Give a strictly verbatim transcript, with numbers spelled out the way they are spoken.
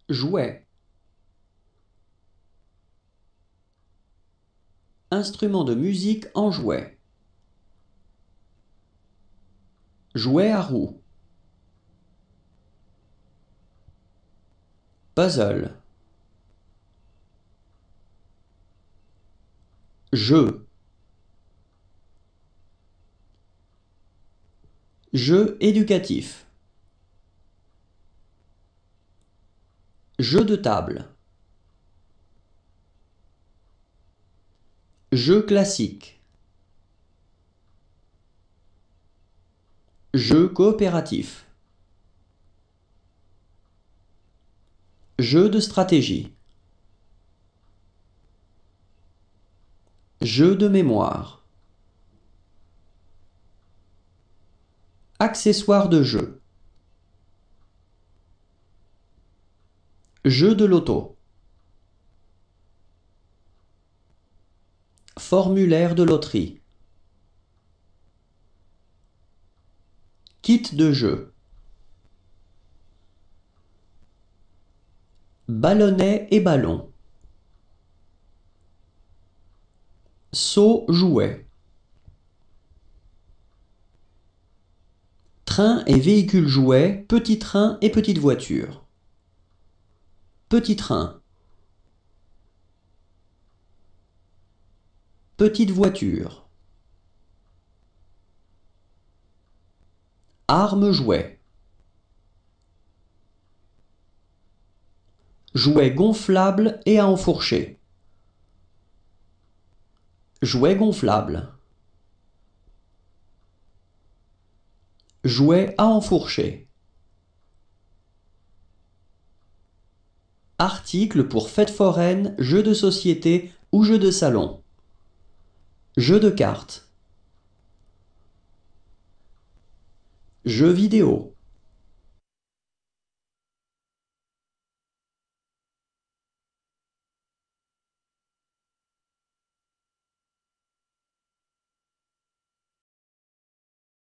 Jouet. Instrument de musique en jouet. Jouet à roue. Puzzle. Jeu. Jeu éducatif. Jeu de table. Jeu classique. Jeu coopératif. Jeu de stratégie. Jeu de mémoire. Accessoire de jeu. Jeu de loto. Formulaire de loterie. Kit de jeu. Ballonnet et ballon. Seau jouet. Train et véhicule jouet, petit train et petite voiture. Petit train. Petite voiture. Arme jouet. Jouet gonflable et à enfourcher. Jouet gonflable. Jouet à enfourcher. Article pour fête foraine, jeu de société ou jeu de salon. Jeu de cartes. Jeux vidéo.